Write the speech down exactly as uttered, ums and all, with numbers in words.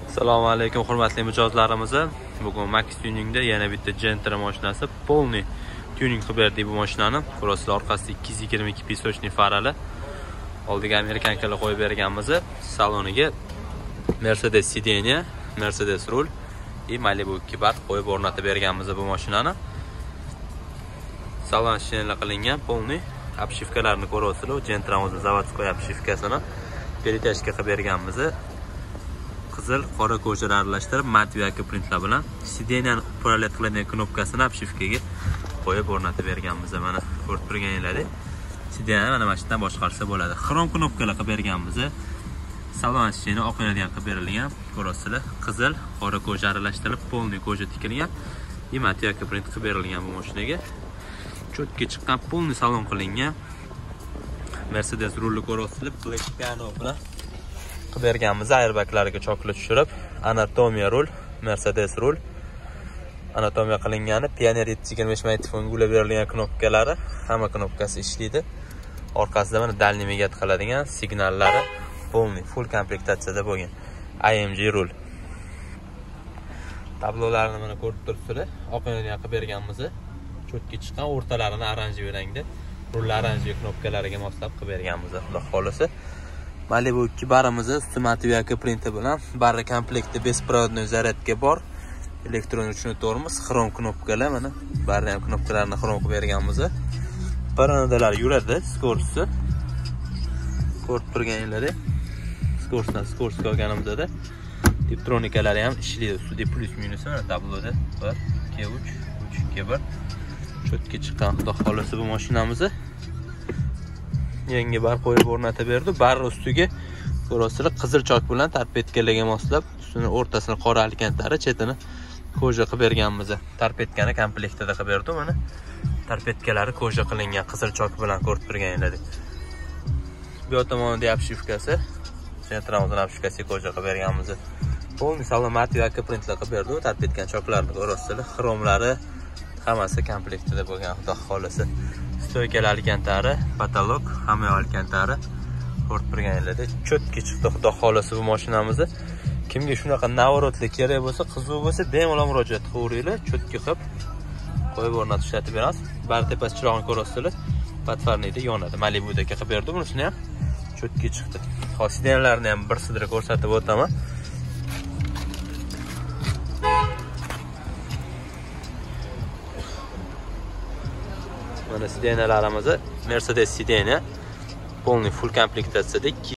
Assalomu alaykum hurmatli mijozlarimiz. Bugun Max Tuningda yana bitta Gentra mashinasi polni tuning qilib berdik bu mashinani. Kuroslar orqasida ikki yuz yigirma ikki pisochni farali. Oldiga amerikankalar qo'yib berganmiz. Saloniga Mercedes sideniya, Mercedes rul va Malibu ikki bar qo'yib o'rnatib berganmiz bu mashinani. Salon shinela qilingan polni obshivkalarni ko'rasizlar. Gentra o'zi zavodskoy obshivkasini peritashga qilib berganmiz. Qizil, qora ko'chalar aralashtirib mat yoki printlar bilan sideniyani upralet qiladigan knopkasini obshivkaga qo'yib o'rnatib berganmiz. Mana ko'rib turganingizdek, sideniyani mana mana shundan boshqarsa bo'ladi. Xrom knopkalar qilib berganmiz. Salon shini oq yo'nadigan qilib berilgan. Ko'rasizlar, qizil, qora ko'cha aralashtirib polni ko'cha tikilgan. Mat yoki print qilib berilgan bu mashinaga. Cho'tga chiqqan polni salon qilingan. Mercedes rulni ko'rasizlar, black piano bilan qilib berganmiz. Airbaglariga chokli tushirib, anatomiya rul, Mercedes rul. Anatomiya qilingani, Pioneer yetti yuz yigirma besh magnitofonga ulab berilgan knopkalari, hamma knopkasi ishlaydi. Orqasida mana dalniy migat qiladigan signallari polni full komplektatsiyada bo'lgan. I M G rul. Tablolarini mana ko'rib turibsizlar. Oq yo'nadigan qilib berganmiz. Cho'tga chiqqan, o'rtalarini oranjiy rangda, rullar oranjiy knopkalariga moslab qilib berganmiz. Xudo xolisa. Malibu ikki barimiz usti mat yoki printi bilan barra komplekti bespirodnoy zaryadga bor. Elektron uchun tormoz, xrom knopkalar mana barra ham knopkalarini xrom qilib berganmiz. Paranodalar yuradi, skorsi. Ko'rib turganingizdek, skorsdan skors olganimizda tiptronikalari ham ishlaydi. Ustida plus minus mana tabloda bir, ikki, uch, uch, ikki, bir. Cho'tga chiqqan xudo xolisa bu mashinamiz. Yangi bar qo'yib o'rnatib berdi. Bar ustiga ko'rasizlar, qizil chok bilan tarpetkalarga moslab, ustini o'rtasini qora alkantlari, chetini koja qilib berganmiz. Tarpetkani komplektida qilib berdi mana. Tarpetkalari koja qilingan qizil chok bilan ko'rib turganingizdek. Bu tomonda obshivkasi, Gentra'mizning obshivkasiga koja qilib berganmiz. Polni salon mat yoki printlar qilib berdi. Tarpetkan choklarni ko'rasizlar, xromlari hammasi komplektida bo'lgan xudo xolisa. Stoykalar alkantari, patolog, hamma alkantari ko'rib turganingizdek, cho'tga chiqdi xudo xolisa bu mashinamiz. Kimga shunaqa navorotli kerak bo'lsa, qiziq bo'lsa, bemalol murojaat qilaveringlar, cho'tga qilib qo'yib o'rnatib ishlatib beramiz. Bar tepasi chirog'ini ko'rasizlar, patfarniyda yonadi. Malibudagi qilib berdi bunisini ham. Cho'tga chiqdi. Hozir sidenlarni ham bir sidra ko'rsatib o'taman. Mana sidenalarimiz Mercedes sideniya polni full komplektatsiyada